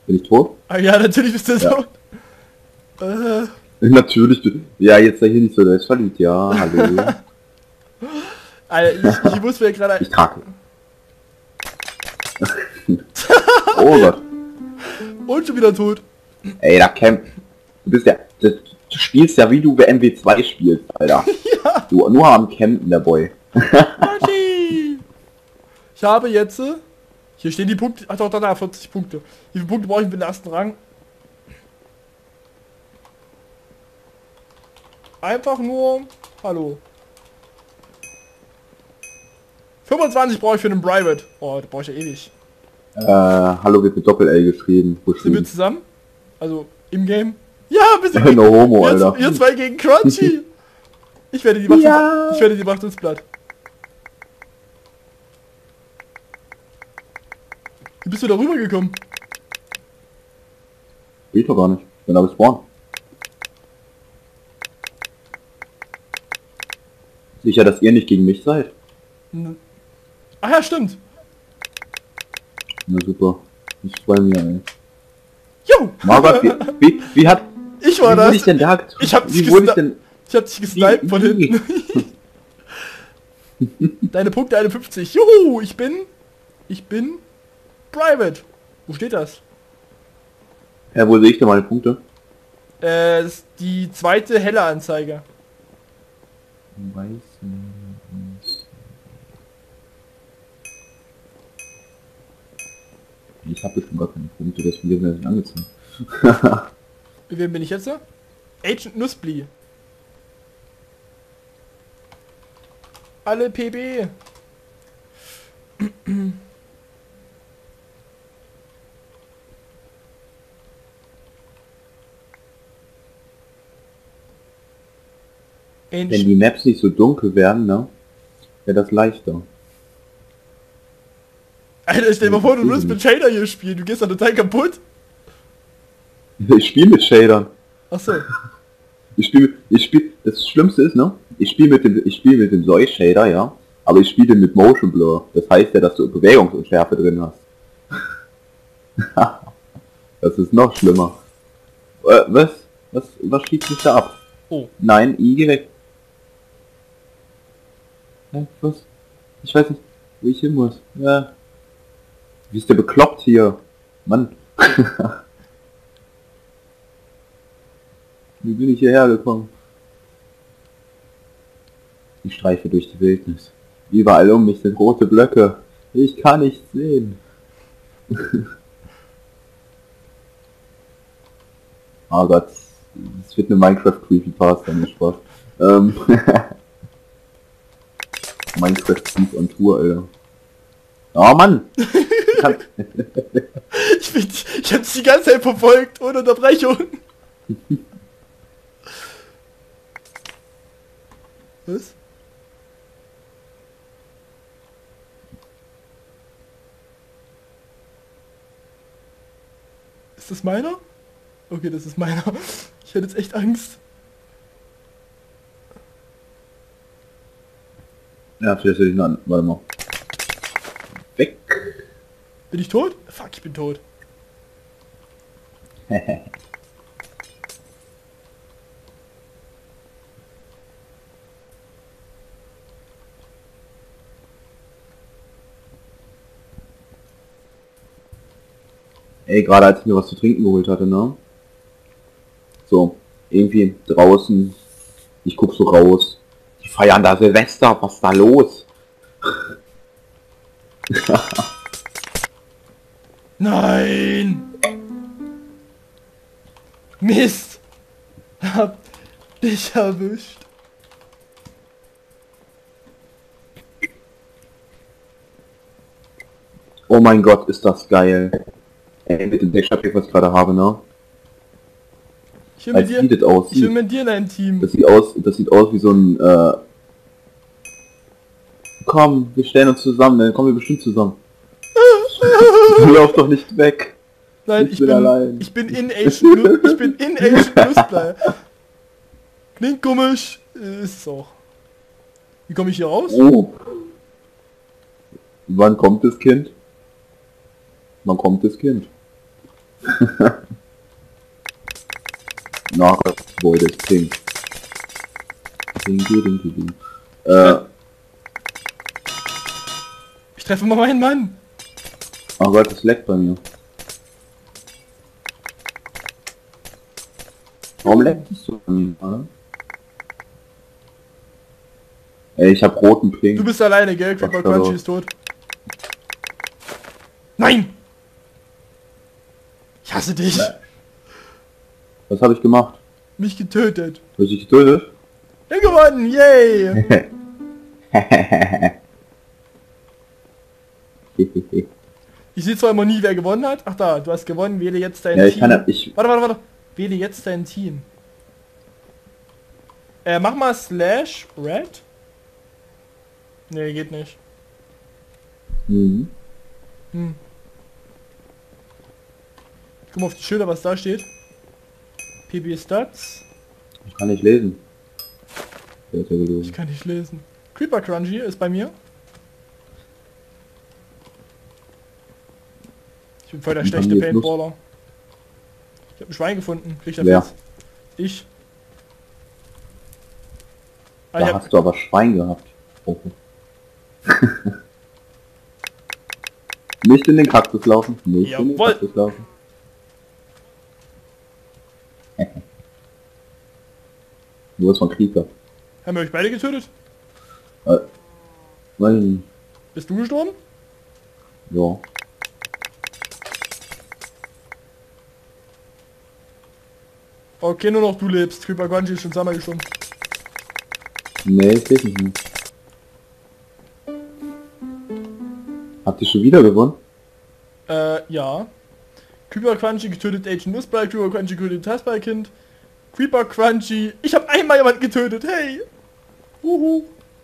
Bin ich tot? Ah ja, natürlich bist du Ja. so. Natürlich. Ja, jetzt sei hier nicht so, der ist verliebt. Ja, hallo. Alter, ich muss mir gerade... Ich trage. Oh Gott. Und schon wieder tot. Ey, da Camp. Du bist ja. Du spielst ja wie du MW2 spielst, Alter. Ja. Du nur am Campen, der Boy. Martin! Ich habe jetzt... Hier stehen die Punkte... Ach doch, da, 40 Punkte. Wie viele Punkte brauche ich für den ersten Rang? Einfach nur... Hallo. 25 brauche ich für einen Private. Oh, da brauche ich ja ewig. Hallo wird mit Doppel-L geschrieben. Sind wir zusammen? Also, im Game? Ja, wir sind No homo, Alter. ihr zwei gegen Crunchy. Ich werde die Macht Ja. ich werde die Macht ins Blatt. Wie bist du da rübergekommen? Will ich doch gar nicht. Bin da gespawnt. Sicher, dass ihr nicht gegen mich seid? Ach ja, stimmt. Na super. Nicht bei mir, ey. Jo! Margot, wie hat... Ich war wie das. wurde ich denn da... Ich hab dich wie wurde ich denn... Ich hab dich gesniped von Wie? hinten. Deine Punkte 51. Juhu, ich bin Private. Wo steht das? Ja, wo sehe ich denn meine Punkte? Das ist die zweite helle Anzeige. Ich habe bestimmt gar keine Punkte, deswegen wird mir das nicht angezeigt. Mit wem bin ich jetzt? Agent Nussbli. Alle PB. Wenn die Maps nicht so dunkel wären, ne, wäre das leichter. Alter, stell dir mal vor, du würdest mit Shader hier spielen. Du gehst da total kaputt. Ich spiele mit Shadern. Achso. Das Schlimmste ist, ne, ich spiele mit dem Soy Shader, ja, aber ich spiele mit Motion Blur. Das heißt ja, dass du Bewegungsunschärfe drin hast. Das ist noch schlimmer. Was schießt mich da ab? Oh. Nein, I weg. Was? Ich weiß nicht, wo ich hin muss. Ja. Wie ist der bekloppt hier? Mann. Wie bin ich hierher gekommen? Ich streife durch die Wildnis. Überall um mich sind rote Blöcke. Ich kann nichts sehen. Oh Gott. Es wird eine Minecraft Creepypasta, nicht Spaß. Minecraft Thief on Tour, Alter. Oh Mann! Ich hab dich die ganze Zeit verfolgt, ohne Unterbrechung. Was? Ist das meiner? Okay, das ist meiner. Ich hätte jetzt echt Angst. Ja, vielleicht hätte ich noch... Warte mal. Weg! Bin ich tot? Fuck, ich bin tot. Ey, gerade als ich mir was zu trinken geholt hatte, ne? So, irgendwie draußen, ich guck so raus. Die feiern da Silvester, was ist da los? Nein! Mist! Hab dich erwischt. Oh mein Gott, ist das geil. Ey, mit dem Deckschappier, was ich gerade habe, ne? Ich will mit Als dir, wie das aussieht. ich will mit dir in ein Team. Das sieht aus wie so ein, komm, wir stellen uns zusammen, dann kommen wir bestimmt zusammen. Lauf doch nicht weg. Nein, Ich bin allein. Ich bin in Asian Lustblei. Klingt komisch, ist es auch. Wie komme ich hier raus? Oh. Wann kommt das Kind? Wann kommt das Kind? Na, boy, das Ding. Ding. Ich treffe mal meinen Mann. Oh Gott, das leckt bei mir. Warum leckt es so bei mir, oder? Ey, ich hab roten Ping. Du bist alleine, gell? Creeper Crunchy ist tot. Nein! Ich hasse dich. Was habe ich gemacht? Mich getötet. Hab ich dich getötet? Ja, gewonnen! Yay! Ich sehe zwar immer nie, wer gewonnen hat. Ach da, du hast gewonnen. Wähle jetzt dein Ja, Team. Warte. Wähle jetzt dein Team. Mach mal /red. Nee, geht nicht. Mhm. Ich guck mal auf die Schilder, was da steht. PB Stats. Ich kann nicht lesen. Der ist ja Ich gelesen. kann nicht lesen. Creeper Crunchy ist bei mir. Ich bin voll der Und schlechte haben die jetzt Paintballer. Ich habe ein Schwein gefunden. Krieg ich das Wer? jetzt? Ich. Ah, Da ich hab, hast du aber Schwein gehabt. Oh. Nicht in den Kaktus laufen. Nicht in den Jawohl. Kaktus laufen. Wo ist von Creeper? haben wir euch beide getötet? Nein. Bist du gestorben? Ja. Okay, nur noch du lebst. Creeper Crunchy ist schon zweimal gestorben. Nee, ich sehe nicht mehr. Habt ihr schon wieder gewonnen? Ja. Creeper Crunchy getötet Agent Nussball, Creeper Crunchy getötet Taskball-Kind. Creeper Crunchy. Ich habe einmal jemanden getötet, hey! Huhu.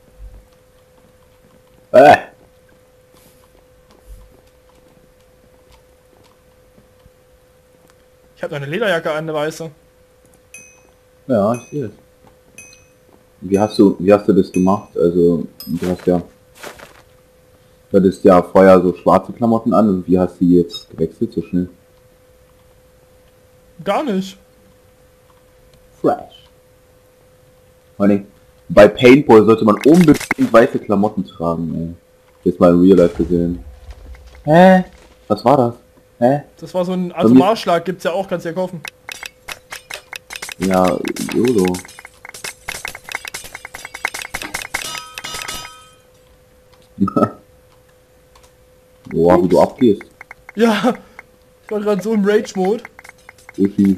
Ich habe eine Lederjacke an, eine weiße. Ja, ich sehe es. Wie hast du das gemacht? Also, du hattest ja vorher so schwarze Klamotten an und wie hast du die jetzt gewechselt so schnell? Gar nicht. Fresh. Honey, bei Paintball sollte man unbedingt weiße Klamotten tragen, ey. Jetzt mal in Real Life gesehen. Hä? Was war das? Hä? Das war so ein Atomarschlag, gibt's ja auch, kannst du ja kaufen. Ja, YOLO. Boah, wie du abgehst. Ja, ich war gerade so im Rage-Mode. Uschi.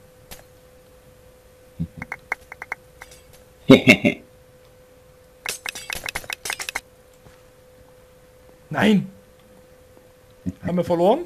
Nein! Haben wir verloren?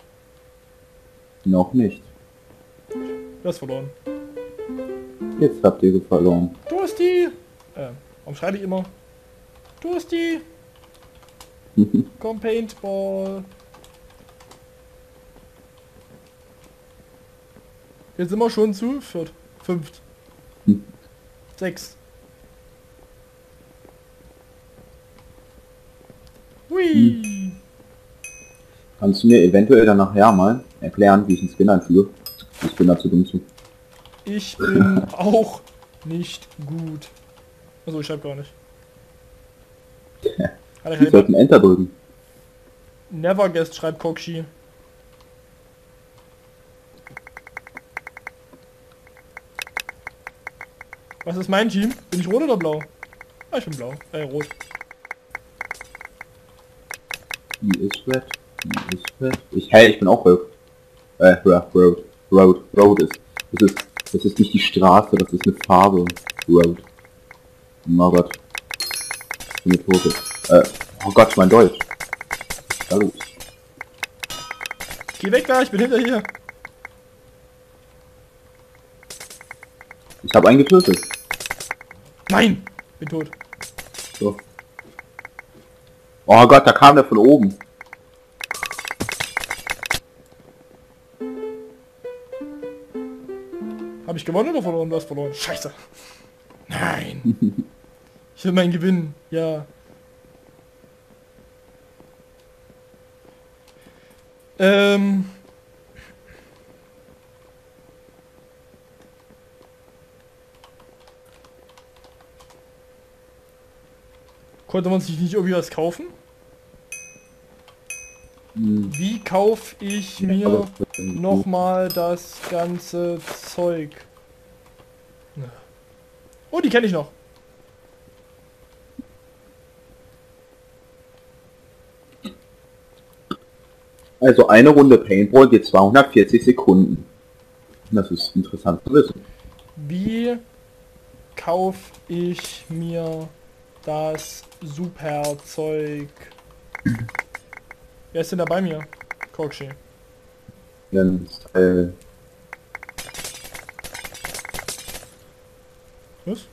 Noch nicht. Du hast verloren. Jetzt habt ihr verloren. Dursti! Warum schreibe ich immer? Dursti! Komm, Paintball! Jetzt sind wir schon zu viert. Fünft. 6. Hui! Kannst du mir eventuell dann nachher mal erklären, wie ich einen Skin einfüge? Ich bin dazu dumm zu. Ich bin auch nicht gut. Also ich schreibe gar nicht. Wir sollten Enter drücken. Never guessed, schreibt Kokshi. Was ist mein Team? Bin ich rot oder blau? Ah, ich bin blau. Rot. Wie ist Red? Wie ist Red? Ich bin auch Road. Road ist. Das ist nicht die Straße, das ist eine Farbe. Road. Oh Gott. Ich bin eine Tote. Oh Gott, mein Deutsch. Hallo. Geh weg da, ich bin hinter hier. Ich habe einen getötet. Nein! Bin tot. So. Oh Gott, da kam der von oben. Habe ich gewonnen oder verloren? Du hast verloren. Scheiße. Nein. Ich will meinen Gewinn. Ja. Konnte man sich nicht irgendwie was kaufen? Hm, Wie kaufe ich mir aber das wird irgendwie gut. nochmal das ganze Zeug? Oh, die kenne ich noch. Also eine Runde Paintball geht 240 Sekunden. Das ist interessant zu wissen. Wie kaufe ich mir das Superzeug? Wer ist denn da bei mir? Kokschi. Ganz, Was?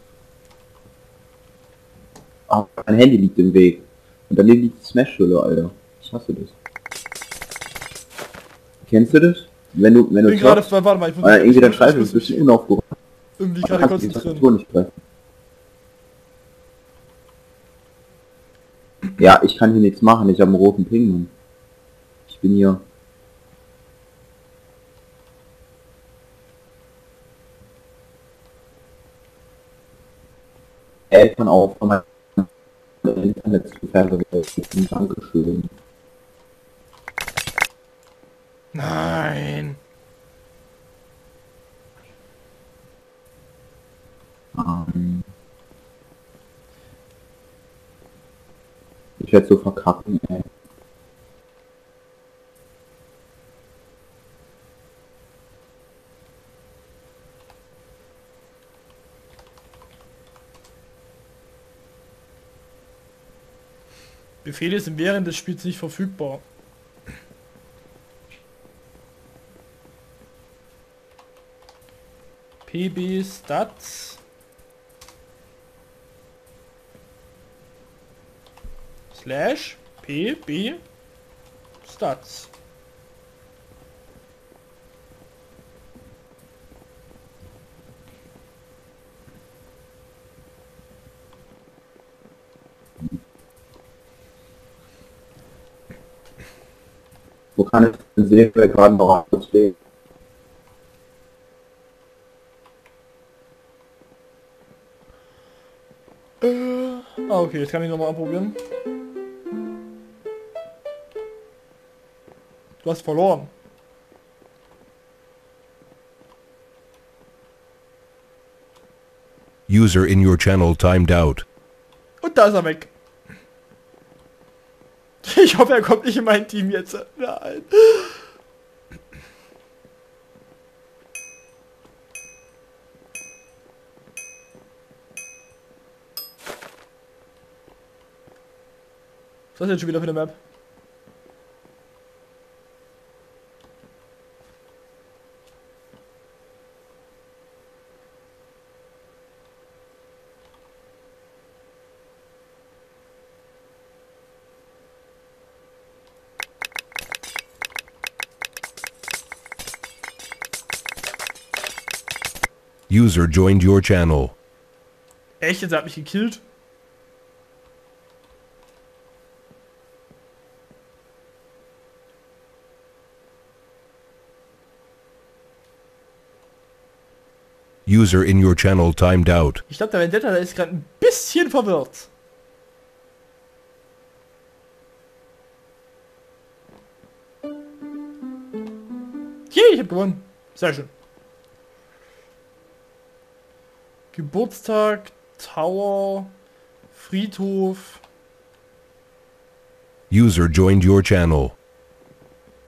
mein Handy liegt im Weg. Und daneben liegt die Smash-Hülle, Alter. Ich hasse das. Kennst du das? Wenn du Bin gerade, zockst, warte mal, ich muss irgendwie dein ich Scheitel muss ist ein bisschen mich unaufgeräumt. irgendwie Du gerade kannst die konzentrieren. Tastatur nicht greifen. Ja, ich kann hier nichts machen. Ich habe einen roten Ping, Mann. Ich bin hier. Eltern auf von meinem Internet zu verwenden. Dankeschön. Nein. Ich werde so verkacken, ey. Befehle sind während des Spiels nicht verfügbar. PB Stats slash PB Stats. Wo kann ich denn sehen, wer gerade noch auslegt? Okay, jetzt kann ich nochmal anprobieren. Du hast verloren. User in your channel timed out. Und da ist er weg. Ich hoffe, er kommt nicht in mein Team jetzt. Nein. Was ist das jetzt schon wieder für eine Map? User joined your channel. Echt? Jetzt hat mich gekillt? User in your channel timed out. Ich glaube, der Vendetta der ist gerade ein bisschen verwirrt. Yay, ich habe gewonnen. Sehr schön. Geburtstag, Tower, Friedhof. User joined your channel.